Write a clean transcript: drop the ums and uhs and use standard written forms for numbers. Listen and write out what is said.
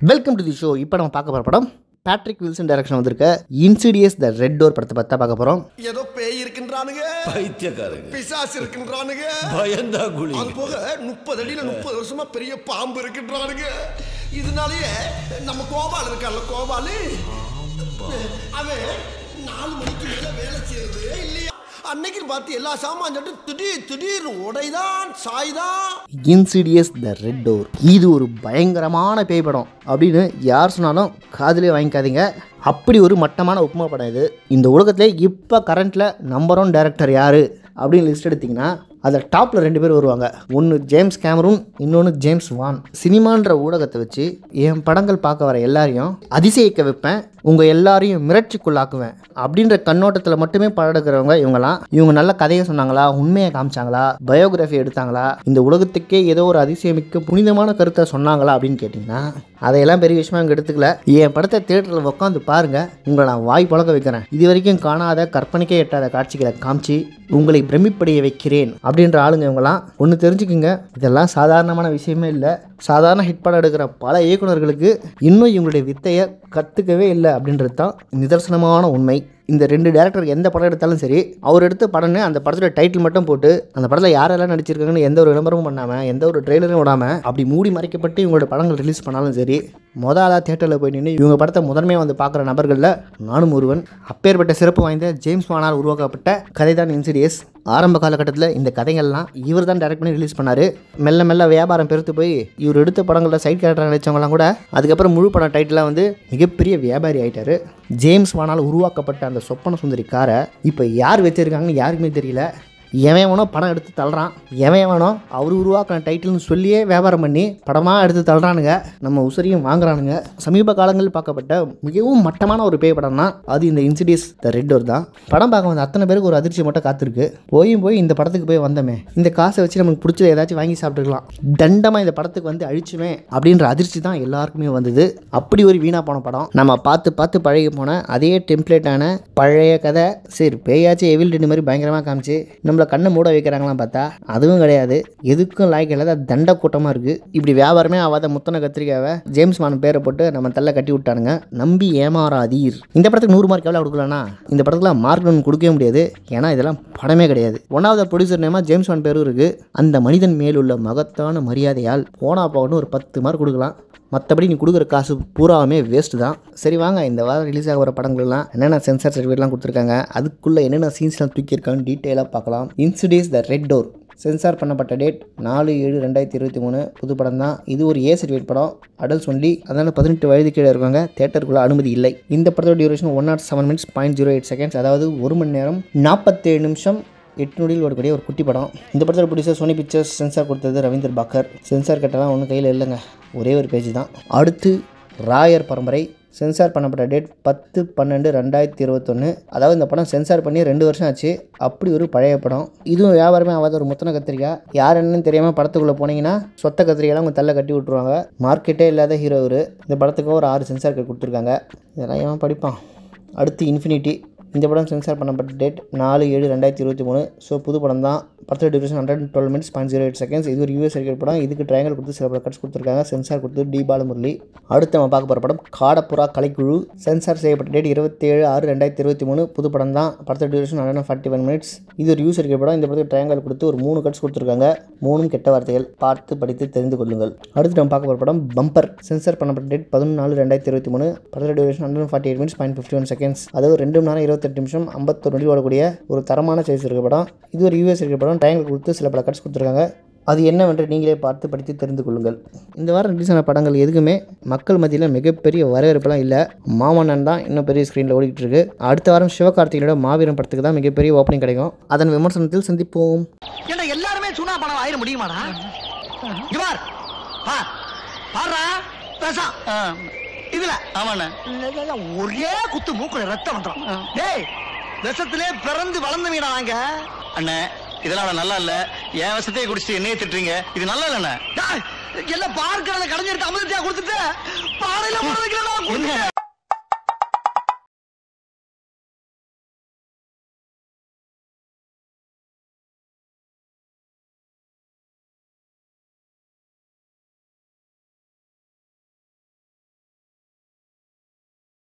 Welcome to the show. இப்போ நம்ம பார்க்க போகிற படம் பேட்ரிக் வில்சன் டைரக்ஷன் வந்திருக்க இன்சிடியஸ் த ரெட் டோர் படத்தை பற்றி பார்க்க போகிறோம். ஏதோ பேய் இருக்கின்றானுங்க, பைத்தியக்காரங்க, பிசாசு இருக்கின்றானுங்க, பயந்தா குழி. அது போக 30 அடியில 30 வருஷமா பெரிய பாம்பு இருக்கின்றானுங்க. இதனாலேயே நம்ம கோபால் இருக்கான்ல, கோபாலு அவன் 4 மணிக்கு மேல வேலை செய்யறது இல்லையா, அன்னைக்கு பார்த்து எல்லா சாமான் திடீர் உடைதான் சாய்தான். இன்சிடியஸ் த ரெட் டோர் இது ஒரு பயங்கரமான பேய் படம் அப்படின்னு யார் சொன்னாலும் காதிலே வாங்கிக்காதீங்க. அப்படி ஒரு மட்டமான உப்புமா படம் இது. இந்த உலகத்திலே இப்போ கரண்ட்டில் நம்பர் 1 டைரக்டர் யார் அப்படின்னு லிஸ்ட் எடுத்திங்கன்னா அதில் டாப்பில் 2 பேர் வருவாங்க. ஒன்று ஜேம்ஸ் கேமரூன், இன்னொன்று ஜேம்ஸ் வான். சினிமான்ற ஊடகத்தை வச்சு என் படங்கள் பார்க்க வர எல்லாரையும் அதிசயிக்க வைப்பேன், உங்கள் எல்லாரையும் மிரட்சிக்குள்ளாக்குவேன் அப்படின்ற கண்ணோட்டத்தில் மட்டுமே படம் எடுக்கிறவங்க இவங்களாம். இவங்க நல்ல கதையை சொன்னாங்களா, உண்மையை காமிச்சாங்களா, பயோகிராஃபி எடுத்தாங்களா, இந்த உலகத்துக்கே ஏதோ ஒரு அதிசயமிக்க புனிதமான கருத்தை சொன்னாங்களா அப்படின்னு கேட்டிங்கன்னா அதையெல்லாம் பெரிய விஷயமா இங்கே எடுத்துக்கல. என் படத்தை தியேட்டரில் உட்காந்து பாருங்கள், உங்களை நான் வாய் பழக்க வைக்கிறேன். இது வரைக்கும் காணாத கற்பனைக்கே எட்டாத காட்சிகளை காமிச்சு உங்களை பிரமிப்படைய வைக்கிறேன் அப்படின்ற ஆளுங்க இவங்களாம். ஒன்று தெரிஞ்சுக்குங்க, இதெல்லாம் சாதாரணமான விஷயமே இல்லை. சாதாரண ஹிட் படம் எடுக்கிற பல இயக்குநர்களுக்கு இன்னும் இவங்களுடைய வித்தையை கற்றுக்கவே இல்லை அப்படின்றது தான் நிதர்சனமான உண்மை. இந்த 2 டேரக்டர் எந்த படம் எடுத்தாலும் சரி, அவர் எடுத்த படம்னு அந்த படத்தோட டைட்டில் மட்டும் போட்டு அந்த படத்தில் யாரெல்லாம் நடிச்சிருக்காங்கன்னு எந்த ஒரு விளம்பரமும் பண்ணாமல், எந்த ஒரு ட்ரெய்லரும் விடாமல் அப்படி மூடி மறைக்கப்பட்டு இவங்களோட படங்கள் ரிலீஸ் பண்ணாலும் சரி, ஆளாக தியேட்டரில் போய் நின்று இவங்க படத்தை முதன்மையாக வந்து பார்க்குற நபர்களில் நானும் ஒருவன். அப்பேற்பட்ட சிறப்பு வாய்ந்த ஜேம்ஸ் வானால் உருவாக்கப்பட்ட கதை தான் இன்சிடியஸ். ஆரம்ப காலகட்டத்தில் இந்த கதைகள்லாம் இவர் தான் டைரக்ட் பண்ணி ரிலீஸ் பண்ணார். மெல்ல மெல்ல வியாபாரம் பெருத்து போய் இவர் எடுத்த படங்களில் சைட் கேரக்டர் நடித்தவங்களாம் கூட அதுக்கப்புறம் முழு படம் டைட்டிலாக வந்து மிகப்பெரிய வியாபாரி ஆகிட்டார். ஜேம்ஸ் வானால் உருவாக்கப்பட்ட அந்த சொப்பன சுந்தரி காரை இப்போ யார் வச்சுருக்காங்கன்னு யாருக்குமே தெரியல. எவன் வேணோ படம் எடுத்து தள்ளுறான், எவன் வேணோ அவர் உருவாக்கின டைட்டில்னு சொல்லியே வியாபாரம் பண்ணி படமாக எடுத்து தள்ளுறானுங்க, நம்ம உசரியும் வாங்குறானுங்க. சமீப காலங்களில் பார்க்கப்பட்ட மிகவும் மட்டமான ஒரு பேய் படம்னா அது இந்த இன்சிடியஸ் த ரெட் டோர் தான். படம் பார்க்க வந்த அத்தனை பேருக்கு ஒரு அதிர்ச்சி மட்டும் காத்திருக்கு. போய் இந்த படத்துக்கு போய் வந்தோமே, இந்த காசை வச்சு நமக்கு பிடிச்சதை ஏதாச்சும் வாங்கி சாப்பிட்டுக்கலாம், தண்டமாக இந்த படத்துக்கு வந்து அழிச்சுமே அப்படின்ற அதிர்ச்சி தான் எல்லாருக்குமே வந்தது. அப்படி ஒரு வீணா போன படம். நம்ம பார்த்து பழகி போன அதே டெம்ப்ளேட்டான பழைய கதை. சரி, பேயாச்சும் எவில் டெட் மாதிரி பயங்கரமாக காமிச்சு நம்மளை கண்ணை மூட வைக்கிறாங்களாம் பார்த்தா அதுவும் கிடையாது. எதுக்கும் லாய்க்கு இல்லாத தண்ட கூட்டமாக இருக்குது. இப்படி வியாபாரமே ஆகாத முத்தன கத்திரிக்காவை ஜேம்ஸ் வான் பேரை போட்டு நம்ம தள்ள கட்டி விட்டானுங்க. நம்பி ஏமாறாதீர். இந்த படத்துக்கு 100 மார்க் எவ்வளோ கொடுக்கலன்னா இந்த படத்துக்குலாம் மார்க் ஒன்று கொடுக்கவே முடியாது. ஏன்னா இதெல்லாம் படமே கிடையாது. 1வது ப்ரொடியூசர் நேமா ஜேம்ஸ் வான் பேரும் இருக்குது. அந்த மனிதன் மேலுள்ள மகத்தான மரியாதையால் போகணும் ஒரு 10 மார்க் கொடுக்கலாம். மற்றபடி நீ கொடுக்குற காசு பூராவுமே வேஸ்ட்டு தான். சரி வாங்க, இந்த வாரம் ரிலீஸ் ஆகிற படங்கள்லாம் என்னென்ன சென்சார் சர்டிஃபிகேட்லாம் கொடுத்துருக்காங்க, அதுக்குள்ளே என்னென்ன சீன்ஸ்லாம் தூக்கியிருக்காங்கன்னு டீட்டெயிலாக பார்க்கலாம். Insidious the Red Door censor பண்ணப்பட்ட டேட் 4/7/2023. புது படம் தான் இது. ஒரு ஏ சர்டிஃபிகேட் படம், அடல்ட்ஸ் ஒன்லி. அதனால் 18 வயது கீழே இருக்காங்க. தேட்டருக்குள்ளே அனுமதி இல்லை. இந்த படத்தோட டியூரேஷன் 107 minutes 0.08 seconds, அதாவது 1 மணி நேரம் 47 நிமிஷம் 8 நொடியில் ஓடக்கூடிய ஒரு குட்டி படம். இந்த படத்தோட ப்ரொடியூசர் சோனி பிக்சர்ஸ். சென்சார் கொடுத்தது ரவீந்தர் பாக்கர். சென்சார் கட்டெல்லாம் ஒன்றும் கையில் இல்லைங்க, ஒரே ஒரு பேஜ் தான். அடுத்து ராயர் பரம்பரை. சென்சார் பண்ணப்பட்ட டேட் 10/12/2021. அதாவது இந்த படம் சென்சார் பண்ணி 2 வருஷம் ஆச்சு. அப்படி ஒரு பழைய படம். இதுவும் வியாபாரமே ஆகாத ஒரு முத்தன கத்திரிக்காய். யார் என்னன்னு தெரியாமல் படத்துக்குள்ளே போனீங்கன்னா சொத்த கத்திரிக்காயெல்லாம் உங்கள் தள்ள கட்டி விட்ருவாங்க. மார்க்கெட்டே இல்லாத ஹீரோ இவர். இந்த படத்துக்கு ஒரு 6 சென்சார் கொடுத்துருக்காங்க. இதெல்லாம் ஏன் படிப்பான். அடுத்து இன்ஃபினிட்டி. இந்த படம் சென்சார் பண்ணப்பட்ட டேட் 4/7/2023. ஸோ புது படம் தான். படத்தோட டியூரேஷன் 112 minutes 0.08 seconds. இது ஒரு யூஎஸ் சர்டிஃபிகேட் படம். இதுக்கு ட்ரையாங்கல் கொடுத்து சில கட்ஸ் கொடுத்துருக்காங்க. சென்சார் கொடுத்து டி பாலமுரளி. அடுத்து நம்ம பார்க்க போகிற படம் காடப்புறா கலைக்குழு. சென்சார் செய்யப்பட்ட டேட் 27/6/2023. புது படம் தான். படத்தோட டியூரேஷன் 141 minutes. இது ஒரு யூஎஸ் சர்டிஃபிகேட் படம். இந்த படத்துக்கு ட்ரையாங்கல் கொடுத்து ஒரு 3 கட்ஸ் கொடுத்துருக்காங்க. 3 கெட்ட வார்த்தைகள். பார்த்து படித்து தெரிந்து கொள்ளுங்கள். அடுத்து நம்ம பார்க்க போகிற படம் பம்பர். சென்சார் பண்ணப்பட்ட டேட் 11/4/2023. படத்தோட டியூரேஷன் 148 minutes 0.51 seconds. அதாவது 2 மணி நேரம் 28 நிமிஷம் 51 நொடி ஓடக்கூடிய ஒரு தரமான சைஸ் இருக்க படம். இது ஒரு யூஎஸ் இருக்க படம். ட்ரையாங்கல் கொடுத்து சில பல கட்ஸ் கொடுத்துருக்காங்க. அது என்னவென்று நீங்களே பார்த்து படித்து தெரிந்து கொள்ளுங்கள். இந்த வாரம் ரிலீஸ் ஆன படங்கள் எதுக்குமே மக்கள் மத்தியில் மிகப்பெரிய வரவேற்பெல்லாம் இல்லை. மாமன்னன் தான் இன்னும் பெரிய ஸ்க்ரீனில் ஓடிக்கிட்டு இருக்கு. அடுத்த வாரம் சிவகார்த்திகேயனோட மாவீரன் படத்துக்கு தான் மிகப்பெரிய ஓப்பனிங் கிடைக்கும். அதன் விமர்சனத்தில் சந்திப்போம். எல்லாருமே சுனா பணம் ஆயிட முடியுமாடா? இதுல ஒரே குத்து மூக்குல ரத்தம் வந்துடும். டேய், விஷத்திலே பிறந்து வளர்ந்தவீடா நாங்க. அண்ணே, இதெல்லாம் நல்லா இல்ல. என் விஷத்தையே குடிச்சிட்டு என்னையே திட்டுறீங்க, இது நல்லா இல்ல. எல்லாம் பார்க்கறத கடைஞ்சிட்டு அமிர்தத்தையா கொடுத்துட்டு பாறையில